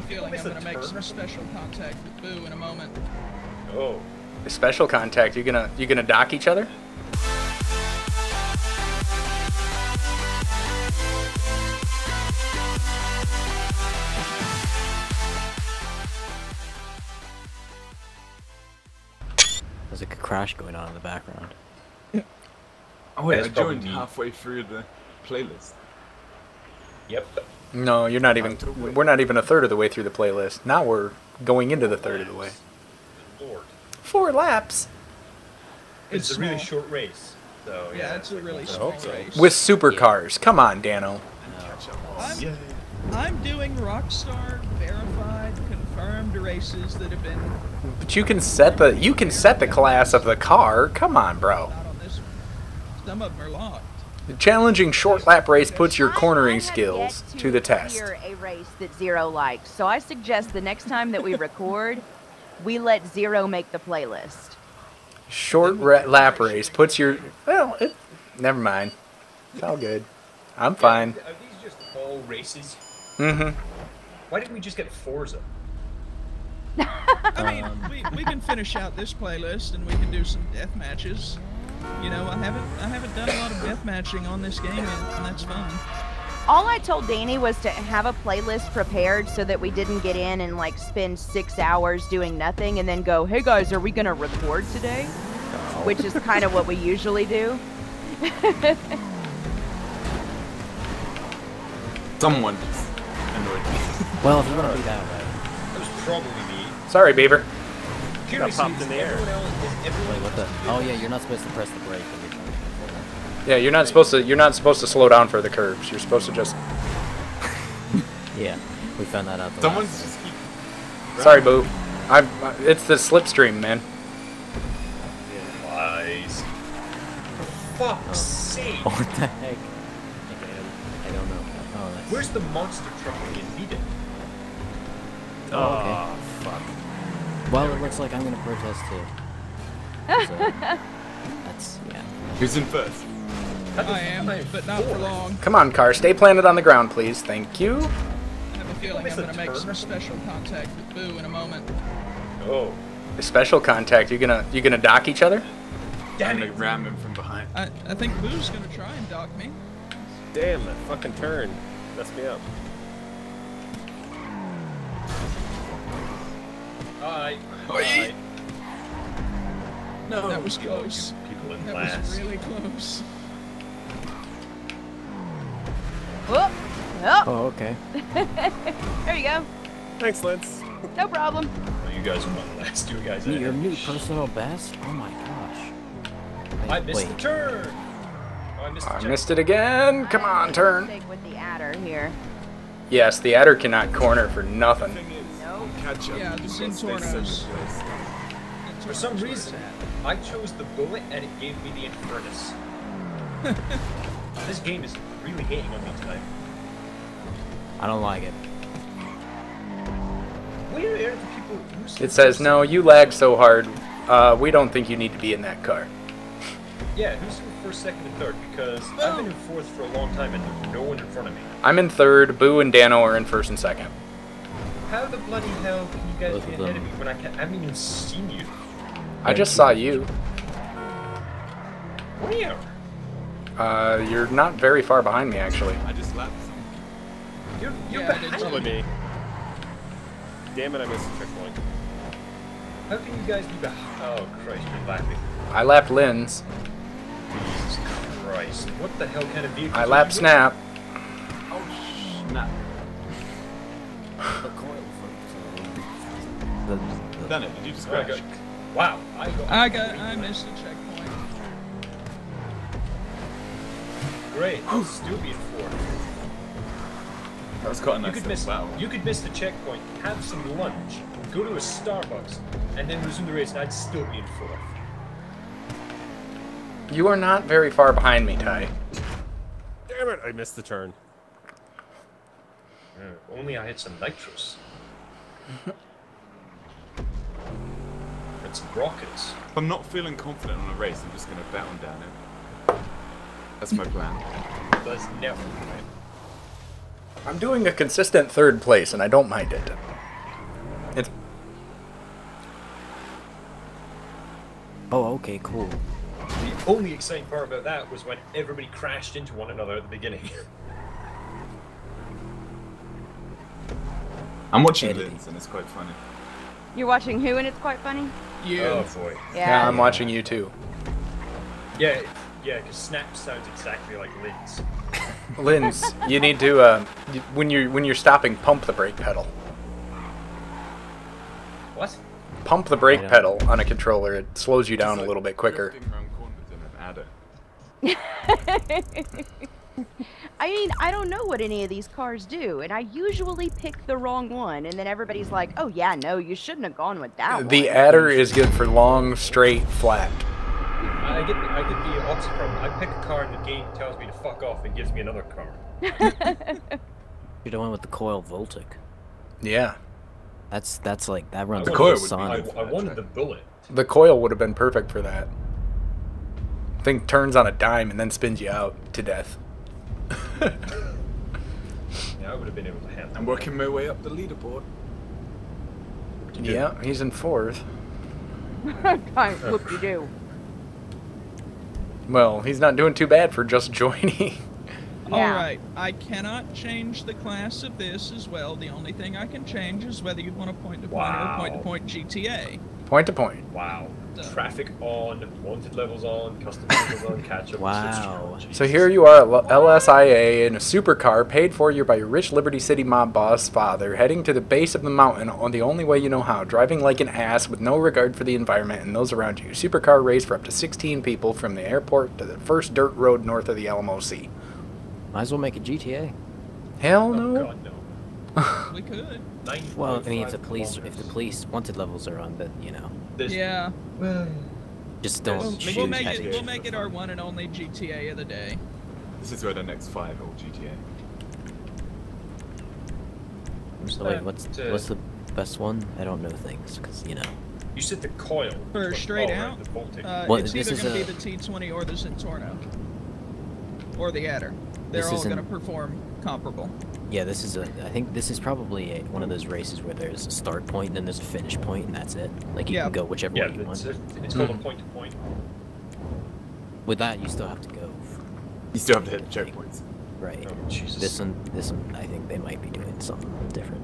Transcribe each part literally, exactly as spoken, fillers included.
feeling I'm gonna make some special contact with Boo in a moment. Oh. A special contact? You gonna you gonna dock each other? There's like a crash going on in the background. Oh wait, That's I joined probably me. halfway through the playlist. Yep. No, you're not even. We're not even a third of the way through the playlist. Now we're going into the third of the way. Lord. Four laps. It's, It's a really small. short race. So yeah, Yeah, it's a really small hope so. race. With supercars. Come on, Dano. I'm, Yeah. I'm doing Rockstar verified, confirmed races that have been But you can set the you can set the class of the car. Come on, bro. not on this one. Some of them are locked. The challenging short lap race puts your I- cornering I have skills yet to the test. hear a race that Zero likes, so I suggest the next time that we record, we let Zero make the playlist. Short ra- lap race puts your well. It, never mind. It's all good. I'm fine. Are these just all races? Mm-hmm. Why didn't we just get Forza? I mean, we, we can finish out this playlist and we can do some death matches. You know, I haven't I haven't done a lot of death matching on this game, and, and that's fun. All I told Danny was to have a playlist prepared so that we didn't get in and like spend six hours doing nothing and then go, hey guys, are we gonna record today? Which is kind of what we usually do. Someone just annoyed me. Well, if you want to be that way. That was probably me. Sorry, Beaver. Curiously, popped in the air. everyone else- is everyone Wait, what the? else Oh doing yeah, it? you're not supposed to press the brake when you're trying to control it. Yeah, you're not supposed to. You're not supposed to slow down for the curves. You're supposed to just. Yeah, we found that out. The Someone's last just keep. Sorry, Boo. I'm. It's the slipstream, man. Lies. For fuck's sake! Oh, what the heck? Okay, I don't know. Oh, that's. Where's the monster truck in Eden? Oh, okay. Oh, fuck. Well, it looks like I'm gonna protest too. So, that's yeah. Who's in first? I am, but not for long. Come on, car. Stay planted on the ground, please. Thank you. I have a feeling miss I'm a gonna make turn. some special contact with Boo in a moment. Oh. A special contact. You gonna you gonna dock each other? Damn I'm it! gonna ram him from behind. I, I think Boo's gonna try and dock me. Damn, that fucking turn messed me up. Hi. Oi. Hi. No. That was you close. People in That class. was really close. Whoop. Oh, Oh, okay. there you go. Thanks, Lance. No problem. Oh, you guys won last. You guys. Your ahead. new personal best? Oh my gosh. I Wait, missed wait. the turn. Oh, I missed the I check. missed it again. Come on, turn. Mistake with the adder here. Yes, the adder cannot corner for nothing. Thing is, Nope. catch up. Yeah, the You've got to stay Zintornos. centered place. For some reason, I chose the bullet and it gave me the Infernus. This game is really hating on me tonight. I don't like it. Where are the people? Who's It says, no, you lag so hard. Uh, we don't think you need to be in that car. Yeah, who's in first, second, and third? Because I've been in fourth for a long time and there's no one in front of me. I'm in third. Boo and Dano are in first and second. How the bloody hell can you guys Both be of ahead them. of me when I, can't, I haven't even seen you? I just saw you. Where? Uh, you're not very far behind me, actually. I just lapped some. You're, you're Yeah, I did behind too. Probably me. me. Damn it, I missed the checkpoint. How can you guys be behind? Oh Christ, you're lapping. I lapped Lynn's. Jesus Christ. What the hell kind of vehicle? I lapped Snap. Oh, snap. The coil for the, the, Done it. Did you just I crash? got, wow, I got. I got, I missed a checkpoint. Great. I'll still be in fourth. That was quite a You nice could little miss. battle. You could miss the checkpoint, have some lunch, go to a Starbucks, and then resume the race, and I'd still be in fourth. You are not very far behind me, Ty. Damn it, I missed the turn. Uh, only I had some nitrous. And some rockets. If I'm not feeling confident on a race, I'm just gonna bet on down it. That's my plan. That's never right. I'm doing a consistent third place, and I don't mind it. It's Oh, okay, cool. The only exciting part about that was when everybody crashed into one another at the beginning. I'm watching Editing. Liz, and it's quite funny. You're watching who, and it's quite funny. You. Oh boy. Yeah. yeah, I'm watching you too. Yeah, yeah, because Snap sounds exactly like Lynn's. Linz, you need to uh, y- when you're when you're stopping, pump the brake pedal. What? Pump the brake I know. pedal on a controller. It slows you down It's a like little bit quicker. drifting around corners in an adder. I mean, I don't know what any of these cars do, and I usually pick the wrong one, and then everybody's like, "Oh yeah, no, you shouldn't have gone with that The one." adder is good for long, straight, flat. I get the, I get the opposite problem. I pick a car and the game tells me to fuck off and gives me another car. You're the one with the coil Voltic. Yeah, That's that's like that runs I like coil a would be Sonic. I, I wanted the bullet. the coil would have been perfect for that. Thing turns on a dime and then spins you out to death. Yeah, I would have been able to handle. I'm working my way up the leaderboard. Yeah, he's in fourth. Kind of whoop you do. Well, he's not doing too bad for just joining. Yeah. Alright, I cannot change the class of this as well. The only thing I can change is whether you want a point-to-point Wow. or point-to-point G T A. Point to point. Wow. So- Traffic on, wanted levels on, custom levels on, catch up. Wow. So here you are at L S I A in a supercar paid for you by your rich Liberty City mob boss father, heading to the base of the mountain on the only way you know how, driving like an ass with no regard for the environment and those around you. Supercar race for up to sixteen people from the airport to the first dirt road north of the Alamo Sea. Might as well make a G T A. Hell Oh, no. God, no. We could. nine Well, I mean, if point the five police if the kilometers. police wanted levels are on, but you know, There's- Yeah. Well, just We'll- don't we'll shoot We'll make at it. each We'll other. make it our one and only G T A of the day. This is where the next five hold G T A. So wait, what's Uh, what's the best one? I don't know things because you know. You said the coil. For But- straight oh, right, out? the Baltic. Uh, Well, it's this either is going to a- be the T twenty or the Centorno. Or the Adder. They're This all isn't- going to perform comparable. Yeah, this is a. I think this is probably a, one of those races where there's a start point and then there's a finish point and that's it. Like you Yeah. can go whichever yeah, way you it's, want. a, it's called a point to point. With that, you still have to go. You still have to hit the checkpoints. Right. Oh, Jesus. This one, this one, I think they might be doing something different.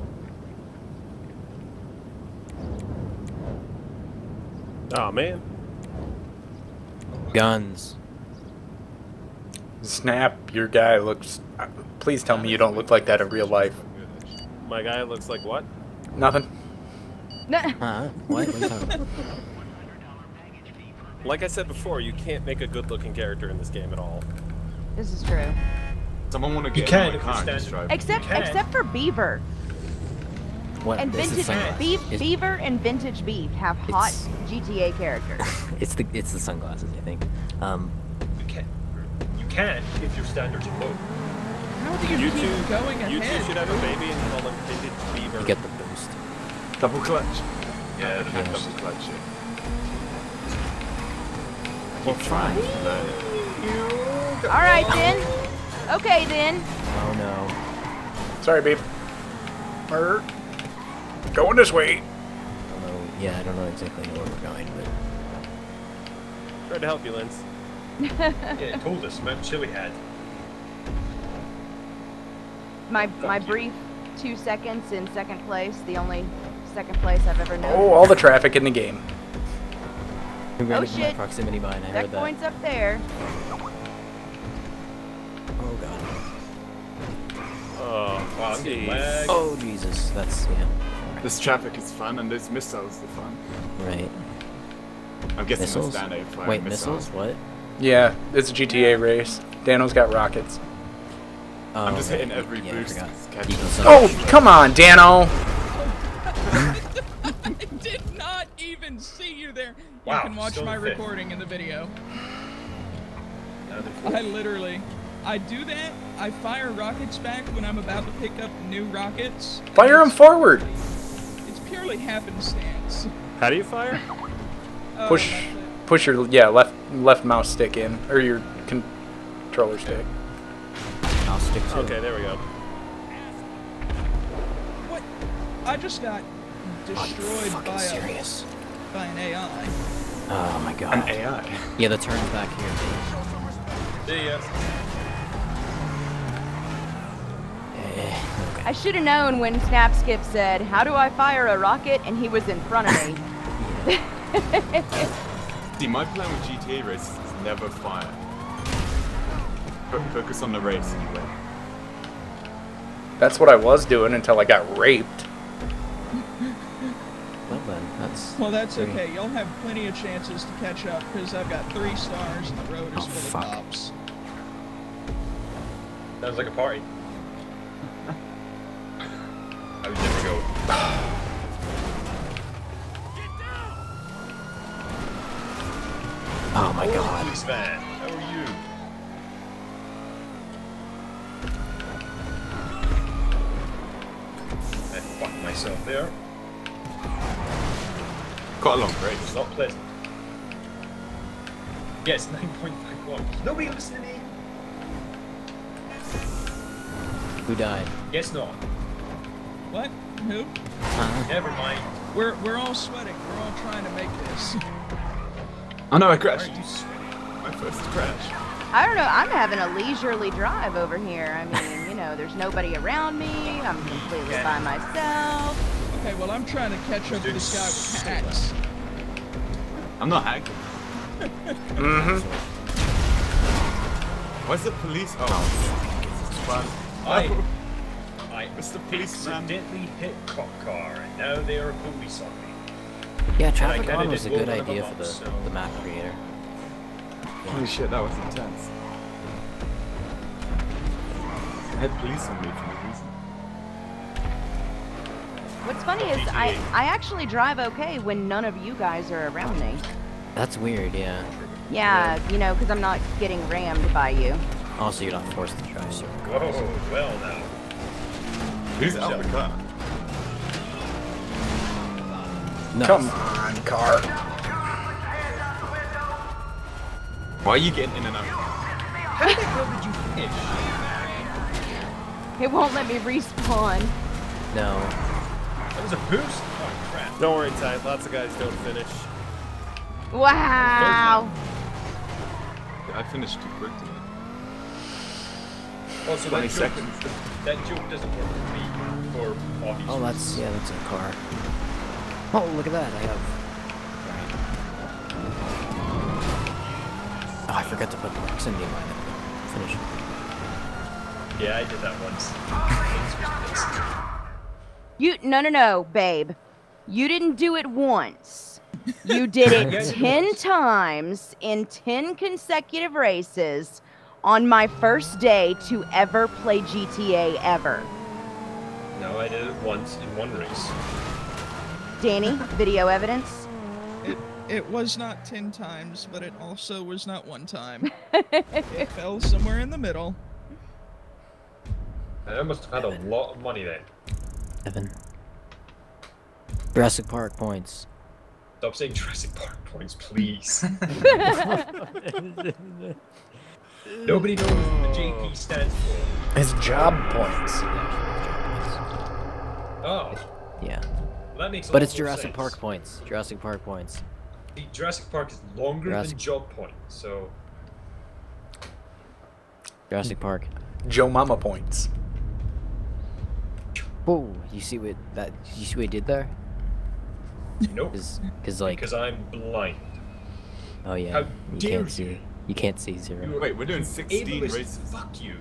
Oh man. Guns. Snap, your guy looks... uh, Please tell me you don't look like that in real life. My guy looks like what? Nothing. Huh? What? What are you talking about? Like I said before, you can't make a good-looking character in this game at all. This is true. Someone want to You get can in if my you car and just stand- drive. Except can. except for Beaver What? and this is vintage sunglasses. Beef, It's- Beaver and Vintage Beef have hot It's- G T A characters. It's the it's the sunglasses, I think. Um, You can. You can if your standards are low. How do you, You keep two, going you ahead? two should have a baby and call him Vintage Beaver. you get the boost. Double clutch. Yeah, And double clutch it. Well, try. All right then. Okay then. Oh no. Sorry, babe. We're going this way. I don't know. Yeah, I don't know exactly where we're going, but Tried to help you, Linz. Yeah, it told us Mount Chili had. My my brief two seconds in second place, the only second place I've ever known. Oh, all the traffic in the game. Congrats on my shit. proximity mine. I heard that. Checkpoint's up there. Oh god. Oh, Wow, I'm getting lag. Oh Jesus. That's yeah. This traffic is fun, and those missiles are fun. Right. I'm guessing Missiles. the stand fire Wait, missiles. missiles? What? Yeah, it's a G T A race. Dano's got rockets. Oh, I'm just right. hitting every yeah, boost. I forgot. It's catching You can up. send- Oh, come on, Dano. I did not even see you there. You Wow, can watch still my fit. recording in the video. Now they're I literally, I do that. I fire rockets back when I'm about to pick up new rockets. and Fire him it's- forward. It's purely happenstance. How do you fire? Oh, Push, that's it. push your yeah left left mouse stick in, or your controller stick. I'll stick to Okay, it. there we go. What? I just got destroyed fucking by a, serious. by an A I. Oh my god. An A I. Yeah, the turn's back here. See ya. Eh, okay. I should have known when Snapskip said, "How do I fire a rocket?" and he was in front of me. See, my plan with G T A races is never fire. Fo- Focus on the race and you win. That's what I was doing until I got raped. Well then, that's. Well, that's pretty- okay. You'll have plenty of chances to catch up because I've got three stars and the road is Oh, full fuck. of cops. Sounds like a party. I would never go. Oh my god. Police van, how are you? I fucked myself there. Quite a long race. It's not pleasant. Yes, nine point five kilometers. Nobody listen to me. Who died? Guess not. What? Who? Huh? Never mind. We're we're all sweating. We're all trying to make this. Oh no, I Why crashed. are you sweating? My first crash. I don't know. I'm having a leisurely drive over here. I mean, you know, there's nobody around me. I'm completely by myself. Okay, well I'm trying to catch up with this guy with hacks. I'm not hacking. Mm-hmm. Where's the police? Oh, it's fun. I, I Mister Policeman. accidentally hit cop car, and now they are police on me. Yeah, I traffic kinda on was a did good blow one of idea them for up, the, so- the map creator. Holy shit, that was intense. I had police on me for no reason. What's funny is I, I actually drive okay when none of you guys are around me. That's weird, yeah. Yeah, you know, because I'm not getting rammed by you. Also, you're not forced to drive certain Whoa, cars. well now. Who's out of the car? Nice. Come on, car. Why are you getting in and out? How the hell did you finish? It won't let me respawn. No. That was a boost? Oh crap. Don't worry, Ty. Lots of guys don't finish. Wow. I finished too quick today. Oh, so twenty that joke, seconds. that joke doesn't work for me, for obvious Oh, that's, yeah, that's a car. Oh, look at that. I have. Right. Oh, I forgot to put the proximity line in the finish. Yeah, I did that once. You no no no, babe. You didn't do it once. You did it Yeah, I did ten once. times in ten consecutive races on my first day to ever play G T A ever. No, I did it once in one race. Danny, video evidence. It it was not ten times, but it also was not one time. It fell somewhere in the middle. And I must have had a lot of money then. Evan. Jurassic Park points. Stop saying Jurassic Park points, please. Nobody knows what the J P stands for. His job points. Oh, Yeah. well, that makes a But lot it's more Jurassic sense. Park points. Jurassic Park points. See, Jurassic Park is longer Jurassic- than job point, so Jurassic Park. Joe Mama points. Whoa, you see what that you see what he did there? nope. Cause, cause like, Because I'm blind. oh yeah, how you dare can't you. see, you can't see You zero. Wait, we're doing sixteen ableist, races. Fuck you.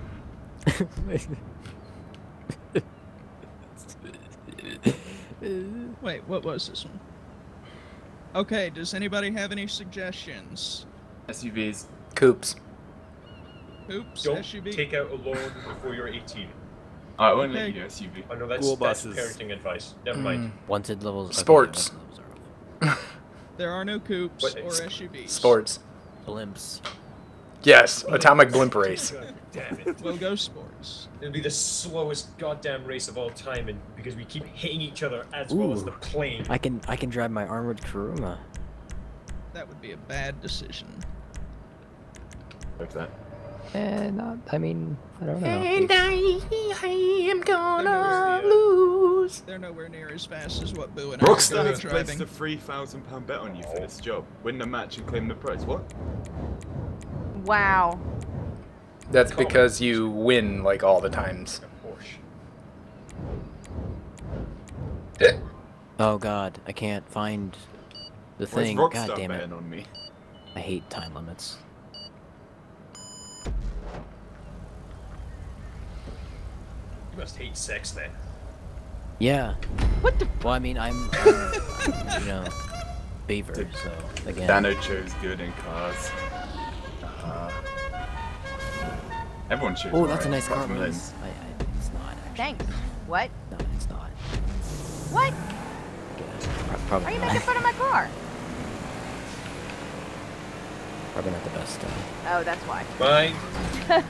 Wait, what was this one? Okay, does anybody have any suggestions? S U Vs. Coops. Oops, Don't S U V. take out a loan before you're eighteen. Oh, I won't let Okay. you do S U V. Oh no, that's, School that's buses. parenting advice. Never mind. Wanted levels. okay, Sports. wanted levels are off. There are no coupes What, or it's- S U Vs. Sports. Blimps. Yes, atomic blimp race. God damn it. We'll go sports. It'll be the slowest goddamn race of all time, and because we keep hitting each other as well as Ooh. the plane. I can I can drive my armored Kuruma. That would be a bad decision. Like that. Eh, not. I mean, I don't know. And I, I am gonna They're nowhere- lose. They're nowhere near as fast as what Boo and I are Rockstar gonna be has placed driving. a three thousand pound bet on you for this job. Win the match and claim the prize. What? Wow. That's because you win like all the times. Porsche. Oh god, I can't find the Where's thing. Rockstar God damn it. betting on me? I hate time limits. You must hate sex then. Yeah. What the? Well, I mean, I'm, I'm, I'm you know, Beaver, so again. Dano chose good in cars. Uh, everyone chose. Oh, that's a right, nice apart car from mode. Liz. I, I, it's not actually. Thanks. What? No, it's not. What? Yeah, pro- probably Are you not. making fun of my car? Probably not the best. Uh, Oh, that's why. Mine. Oh,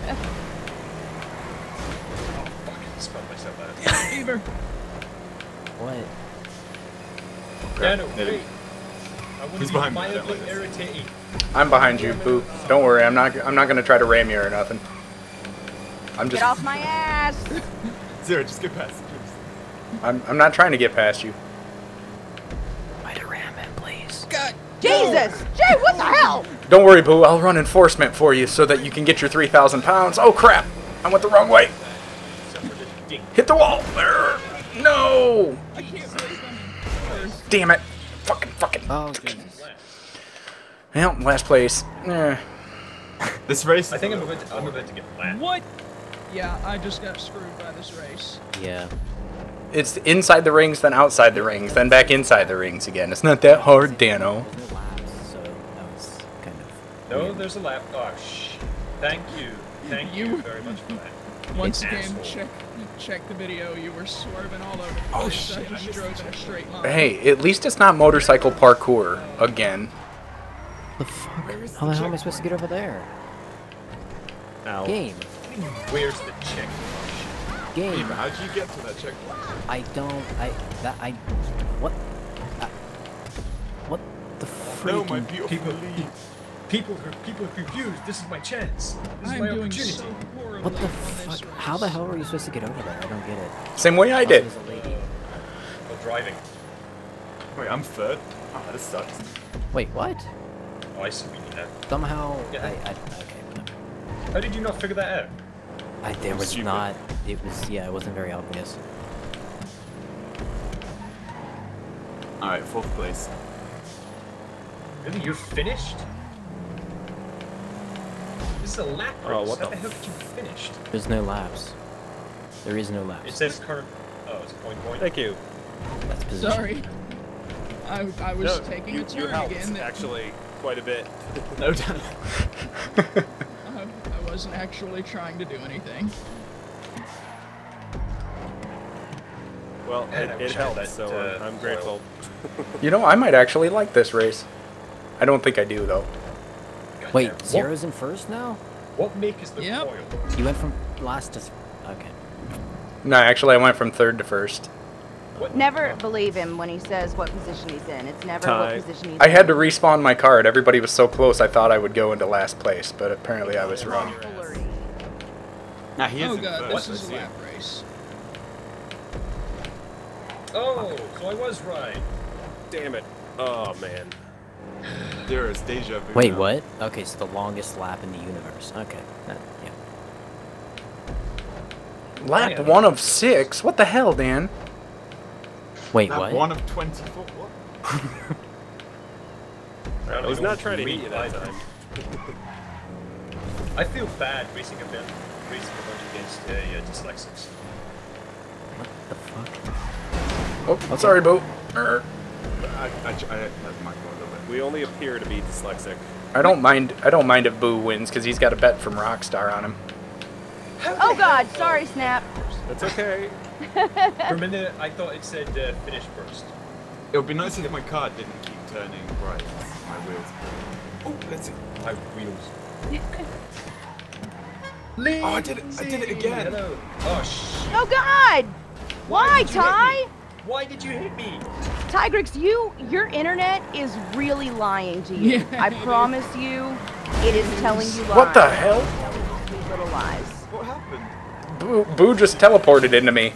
fuck. I spelled myself out. Beaver. what? Yeah, no, There. wait. I want Who's to be behind me? I don't mildly like this. irritating. I'm behind you, Boo. Don't worry, I'm not. I'm not gonna try to ram you or nothing. I'm just. Get off my ass! Zero, just get past. I'm. I'm not trying to get past you. Try to ram him, please. God. Jesus! Jay, what the hell? Don't worry, Boo. I'll run enforcement for you so that you can get your three thousand pounds. Oh crap! I went the wrong way. Except for the dink. Hit the wall. There. No. I can't believe I'm first. Damn it. Fucking. Fucking. Oh, Jesus. Well, last place. Eh. This race. I think I'm about to, I'm about to get flat. What? Yeah, I just got screwed by this race. Yeah. It's inside the rings, then outside the rings, then back inside the rings again. It's not that hard, Dano. There's no laps, so that was kind of. No, weird. there's a lap. Oh, shh. Thank you. Thank you, You- very much for that. Once You again, asshole. check check the video. You were swerving all over the place. Oh, I shit, I just missed drove in a straight line. Hey, at least it's not motorcycle parkour again. The fuck? How the hell am I supposed to get over there? Ow. Game. Where's the check? Game. Beaver, how do you get to that checkpoint? I don't. I. That. I. What? I, what the freaking. No, my beautiful people- lead. People who people are confused. This is my chance. This is I'm my doing opportunity. so horribly What the on this fuck? race. How the hell are you supposed to get over there? I don't get it. Same way I did. There's a lady. Oh, driving. Wait, I'm third. Oh, this sucks. Wait, what? Oh, I see what you mean now. Somehow. Yeah. I, I. Okay, whatever. How did you not figure that out? I, there was Stupid. not. It was. Yeah, it wasn't very obvious. Alright, fourth place. Really, you're finished? This is a lap race. Oh, what How the the hell did you finish? There's no laps. There is no It laps. says current. Oh, it's point point. Thank you. That's position. Sorry. I, I was No, taking you, a turn you helped, again. That actually, quite a bit. No, Dano. I, I wasn't actually trying to do anything. Well, Man, I it, wish it I had helps, that, so uh, I'm grateful. You know, I might actually like this race. I don't think I do, though. God Wait, damn. What- Zero's in first now? What make is the Yep. coil? You went from last to. Th okay. No, actually, I went from third to first. What? Never believe him when he says what position he's in. It's never Tie. what position he's I in. had to respawn my card. Everybody was so close, I thought I would go into last place, but apparently I was wrong. Tomfoolery. Nah, he is Oh in god, first. this is I a see lap it. race. Oh, so I was right. Damn it. Oh, man. There is deja vu. Wait, now. what? Okay, so the longest lap in the universe. Okay. That, yeah. Lap Yeah. one of six? What the hell, Dan? Wait, Lap what? one of twenty-four. What? I was not trying to hit you that time. I feel bad racing a bit, racing a bunch against uh, uh, dyslexics. What the fuck? Oh, sorry, Bo. Er, I, I, I, that might go a little bit. We only appear to be dyslexic. I don't mind. I don't mind if Boo wins because he's got a bet from Rockstar on him. Oh god, sorry, Snap. That's okay. For a minute, I thought it said uh, finish first. It would be nice if my car didn't keep turning right. My wheels. Oh, let's see. My wheels. Oh, I did it! I did it again. Hello. Oh shit. Oh god! Why, did you hit Ty? me? Why did you hit me? Tigrix, you, your internet is really lying to you. Yeah, I it is. promise you, it is telling you lies. What the hell? That little lies. What happened? Boo, Boo just teleported into me.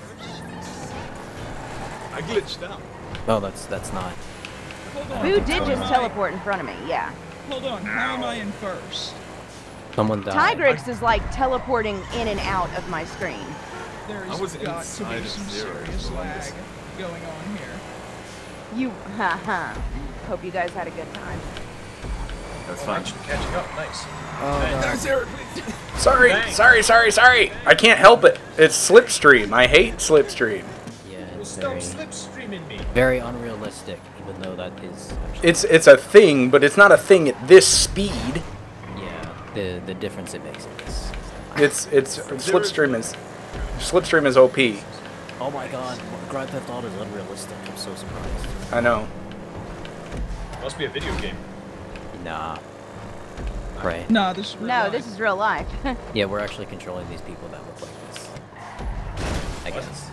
I glitched out. Oh, that's that's not. Hold on. Boo did how just am I- teleport in front of me, yeah. Hold on. How am I in first? Someone died. Tigrix is like teleporting in and out of my screen. There's I was got to inside be of some zero serious for the lag longest. going on here. You, haha. Hope you guys had a good time. That's Oh, fine. actually catching up. Nice. Oh, Zero, please. Sorry, Dang. sorry, sorry, sorry. I can't help it. It's Slipstream. I hate Slipstream. Yeah, Well, it's stop very, slipstreaming me. very unrealistic, even though that is actually, It's it's a thing, but it's not a thing at this speed. yeah, the the difference it makes in this. It's it's Slipstream is Slipstream is O P. Oh my god, Grand Theft Auto is unrealistic. I'm so surprised. I know. Must be a video game. Nah. Right. Nah, this is real No, life. this is real life. Yeah, we're actually controlling these people that look like this. I guess.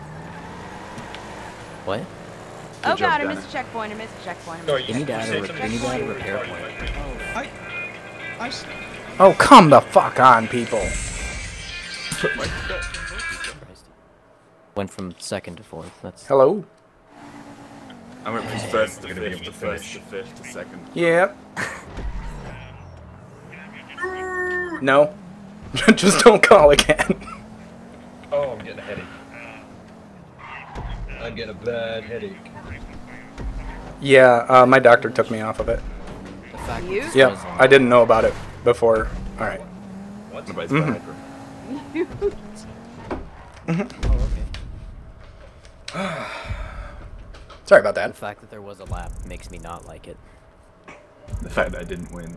What? oh job, god, I Dana. missed a checkpoint, I missed a checkpoint. I Sorry, missed You need to you add a said re- something you need to add a before repair you point. started, right? I, I, s- Oh, come the fuck on, people. Christ. Went from second to fourth. That's Hello? I went from first to You're gonna be fifth to able to first finish. to fifth to second. Yep. No. Just don't call again. Oh, I'm getting a headache. I'm getting a bad headache. Yeah, uh, my doctor took me off of it. the fact You? that this Yep, was on- I didn't know about it before. Alright. What? Nobody's Mhm. Viagra. Oh, okay. Sorry about The that. fact that there was a lap makes me not like it. The fact that I didn't win.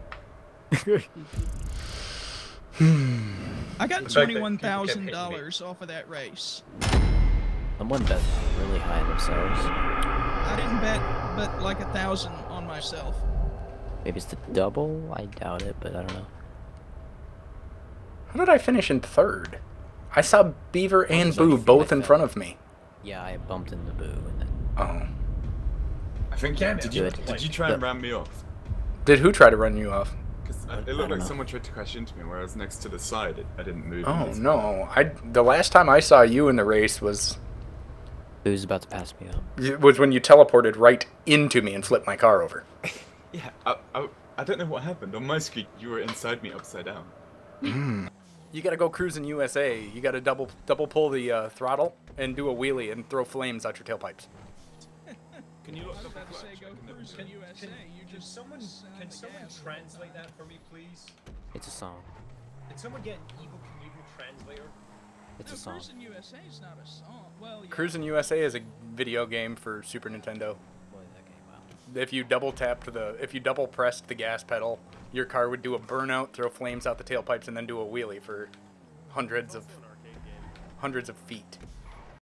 I got The fact that twenty-one people kept thousand hitting dollars off of that race. Someone bet really high on themselves. I didn't bet, but like a thousand on myself. Maybe it's the double? I doubt it, but I don't know. How did I finish in third? I saw Beaver and was on Boo your feet, both I in felt. front of me. Yeah, I bumped into Boo and then Oh. I think Damn it, did you Good. did you try and ram me off? Did who try to run you off? Because I it don't looked like know. someone tried to crash into me where I was next to the side. It, I didn't move. Oh It's- no. I the last time I saw you in the race was Boo's about to pass me up. was when you teleported right into me and flipped my car over. Yeah, I, I, I don't know what happened. On my screen, you were inside me upside down. You gotta go cruising U S A. You gotta double double pull the uh, throttle and do a wheelie and throw flames out your tailpipes. Can you I look was up about to say go the cruise in U S A. You Can just someone slammed can the someone gas. translate that for me, please? It's a song. Can someone get an Evil Knievel translator? It's No, a song. Cruising U S A is not a song. Well, yeah. Cruising U S A is a video game for Super Nintendo. Boy, that game, wow. If you double tapped the, if you double pressed the gas pedal, your car would do a burnout, throw flames out the tailpipes, and then do a wheelie for hundreds of hundreds of feet.